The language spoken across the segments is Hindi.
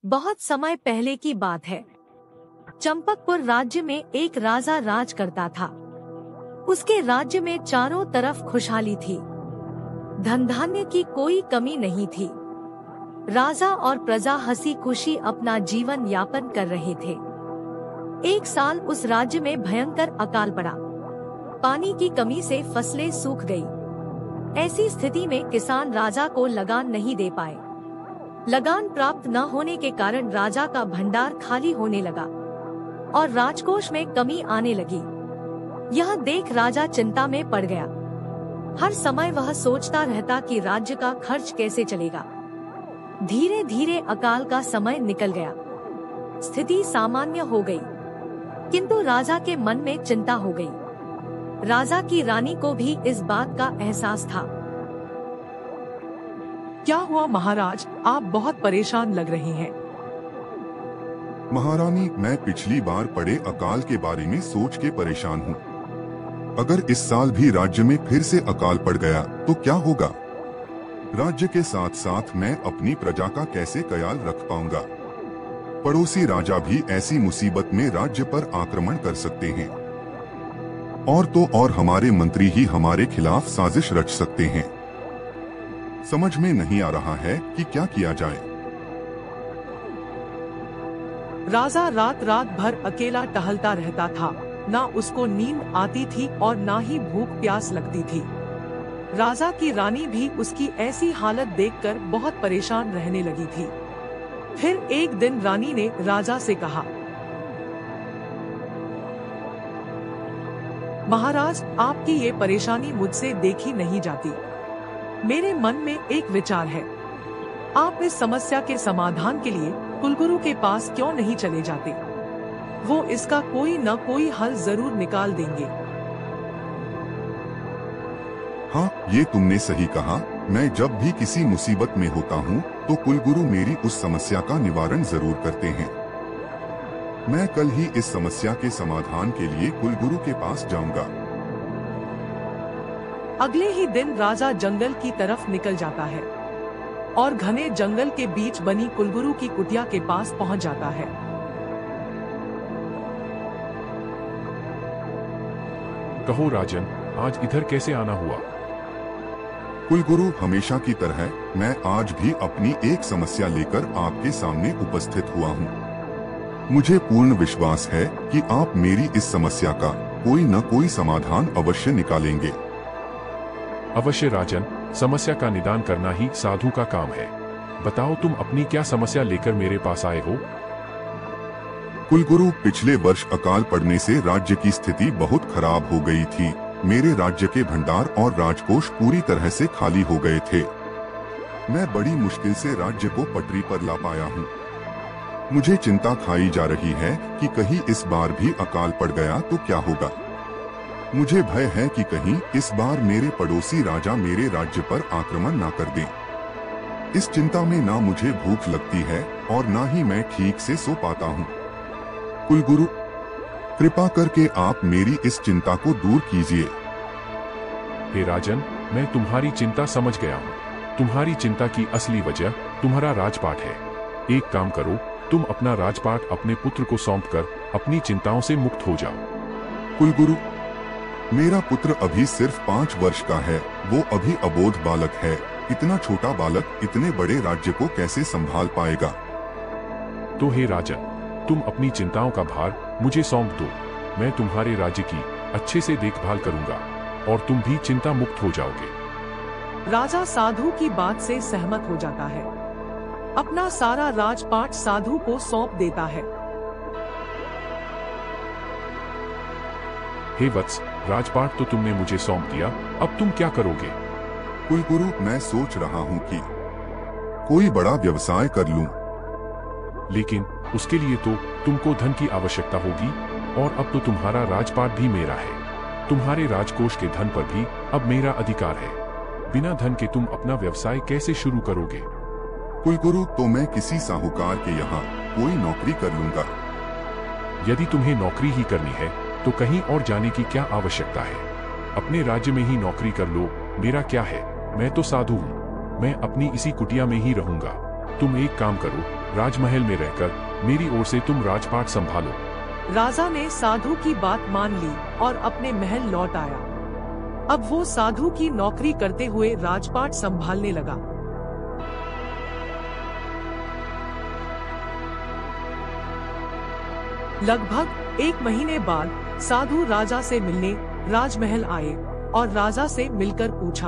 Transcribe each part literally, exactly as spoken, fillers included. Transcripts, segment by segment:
बहुत समय पहले की बात है। चंपकपुर राज्य में एक राजा राज करता था। उसके राज्य में चारों तरफ खुशहाली थी। धन धान्य की कोई कमी नहीं थी। राजा और प्रजा हंसी खुशी अपना जीवन यापन कर रहे थे। एक साल उस राज्य में भयंकर अकाल पड़ा। पानी की कमी से फसलें सूख गई। ऐसी स्थिति में किसान राजा को लगान नहीं दे पाए। लगान प्राप्त न होने के कारण राजा का भंडार खाली होने लगा और राजकोष में कमी आने लगी। यह देख राजा चिंता में पड़ गया। हर समय वह सोचता रहता कि राज्य का खर्च कैसे चलेगा। धीरे धीरे अकाल का समय निकल गया। स्थिति सामान्य हो गई, किंतु राजा के मन में चिंता हो गई। राजा की रानी को भी इस बात का एहसास था। क्या हुआ महाराज, आप बहुत परेशान लग रहे हैं। महारानी, मैं पिछली बार पड़े अकाल के बारे में सोच के परेशान हूँ। अगर इस साल भी राज्य में फिर से अकाल पड़ गया तो क्या होगा? राज्य के साथ साथ मैं अपनी प्रजा का कैसे ख्याल रख पाऊंगा? पड़ोसी राजा भी ऐसी मुसीबत में राज्य पर आक्रमण कर सकते हैं। और तो और हमारे मंत्री ही हमारे खिलाफ साजिश रच सकते हैं। समझ में नहीं आ रहा है कि क्या किया जाए। राजा रात रात भर अकेला टहलता रहता था। ना उसको नींद आती थी और ना ही भूख प्यास लगती थी। राजा की रानी भी उसकी ऐसी हालत देखकर बहुत परेशान रहने लगी थी। फिर एक दिन रानी ने राजा से कहा, महाराज, आपकी ये परेशानी मुझसे देखी नहीं जाती। मेरे मन में एक विचार है। आप इस समस्या के समाधान के लिए कुलगुरु के पास क्यों नहीं चले जाते? वो इसका कोई न कोई हल जरूर निकाल देंगे। हाँ, ये तुमने सही कहा। मैं जब भी किसी मुसीबत में होता हूँ तो कुलगुरु मेरी उस समस्या का निवारण जरूर करते हैं। मैं कल ही इस समस्या के समाधान के लिए कुलगुरु के पास जाऊंगा। अगले ही दिन राजा जंगल की तरफ निकल जाता है और घने जंगल के बीच बनी कुलगुरु की कुटिया के पास पहुंच जाता है। कहो राजन, आज इधर कैसे आना हुआ? कुलगुरु, हमेशा की तरह मैं आज भी अपनी एक समस्या लेकर आपके सामने उपस्थित हुआ हूँ। मुझे पूर्ण विश्वास है कि आप मेरी इस समस्या का कोई न कोई समाधान अवश्य निकालेंगे। अवश्य राजन, समस्या का निदान करना ही साधु का काम है। बताओ, तुम अपनी क्या समस्या लेकर मेरे पास आए हो? कुलगुरु, पिछले वर्ष अकाल पड़ने से राज्य की स्थिति बहुत खराब हो गई थी। मेरे राज्य के भंडार और राजकोष पूरी तरह से खाली हो गए थे। मैं बड़ी मुश्किल से राज्य को पटरी पर ला पाया हूँ। मुझे चिंता खाई जा रही है कि कहीं इस बार भी अकाल पड़ गया तो क्या होगा। मुझे भय है कि कहीं इस बार मेरे पड़ोसी राजा मेरे राज्य पर आक्रमण ना कर दें। इस चिंता में ना मुझे भूख लगती है और ना ही मैं ठीक से सो पाता हूँ। कुलगुरु, कृपा करके आप मेरी इस चिंता को दूर कीजिए। हे राजन, मैं तुम्हारी चिंता समझ गया हूँ। तुम्हारी चिंता की असली वजह तुम्हारा राजपाट है। एक काम करो, तुम अपना राजपाट अपने पुत्र को सौंपकर अपनी चिंताओं से मुक्त हो जाओ। कुलगुरु, मेरा पुत्र अभी सिर्फ पाँच वर्ष का है। वो अभी अबोध बालक है। इतना छोटा बालक इतने बड़े राज्य को कैसे संभाल पाएगा? तो हे राजन, तुम अपनी चिंताओं का भार मुझे सौंप दो। मैं तुम्हारे राज्य की अच्छे से देखभाल करूंगा और तुम भी चिंता मुक्त हो जाओगे। राजा साधु की बात से सहमत हो जाता है। अपना सारा राजपाट साधु को सौंप देता है। हे वत्स, राजपाट तो तुमने मुझे सौंप दिया, अब तुम क्या करोगे? कुलगुरु, मैं सोच रहा हूँ कि कोई बड़ा व्यवसाय कर लूं। लेकिन उसके लिए तो तुमको धन की आवश्यकता होगी और अब तो तुम्हारा राजपाट भी मेरा है। तुम्हारे राजकोष के धन पर भी अब मेरा अधिकार है। बिना धन के तुम अपना व्यवसाय कैसे शुरू करोगे? कुलगुरु, तो मैं किसी साहूकार के यहाँ कोई नौकरी कर लूंगा। यदि तुम्हें नौकरी ही करनी है तो कहीं और जाने की क्या आवश्यकता है? अपने राज्य में ही नौकरी कर लो। मेरा क्या है, मैं तो साधु हूँ। मैं अपनी इसी कुटिया में ही रहूंगा। तुम एक काम करो, राजमहल में रहकर मेरी ओर से तुम राजपाट संभालो। राजा ने साधु की बात मान ली और अपने महल लौट आया। अब वो साधु की नौकरी करते हुए राजपाट संभालने लगा। लगभग एक महीने बाद साधु राजा से मिलने राजमहल आए और राजा से मिलकर पूछा,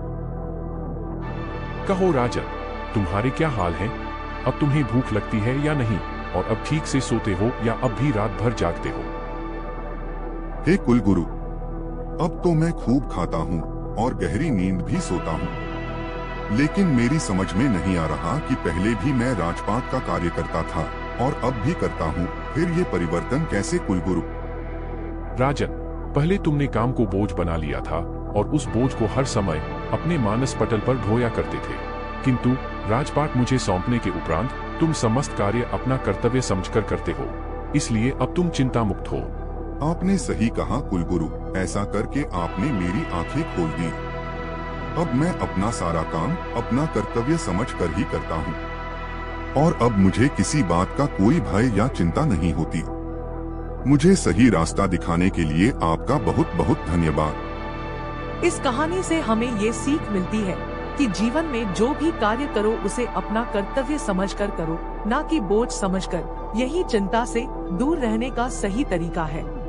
कहो राजन, तुम्हारे क्या हाल हैं? अब तुम्हें भूख लगती है या नहीं? और अब ठीक से सोते हो या अब भी रात भर जागते हो? हे कुलगुरु, अब तो मैं खूब खाता हूँ और गहरी नींद भी सोता हूँ। लेकिन मेरी समझ में नहीं आ रहा कि पहले भी मैं राजपाट का कार्य करता था और अब भी करता हूँ, फिर ये परिवर्तन कैसे कुलगुरु? राजन, पहले तुमने काम को बोझ बना लिया था और उस बोझ को हर समय अपने मानस पटल पर ढोया करते थे, किंतु राजपाट मुझे सौंपने के उपरांत तुम समस्त कार्य अपना कर्तव्य समझकर करते हो, इसलिए अब तुम चिंता मुक्त हो। आपने सही कहा कुलगुरु, ऐसा करके आपने मेरी आंखें खोल दी। अब मैं अपना सारा काम अपना कर्तव्य समझकर ही करता हूँ और अब मुझे किसी बात का कोई भय या चिंता नहीं होती। मुझे सही रास्ता दिखाने के लिए आपका बहुत बहुत धन्यवाद। इस कहानी से हमें ये सीख मिलती है कि जीवन में जो भी कार्य करो उसे अपना कर्तव्य समझकर करो, ना कि बोझ समझकर। यही चिंता से दूर रहने का सही तरीका है।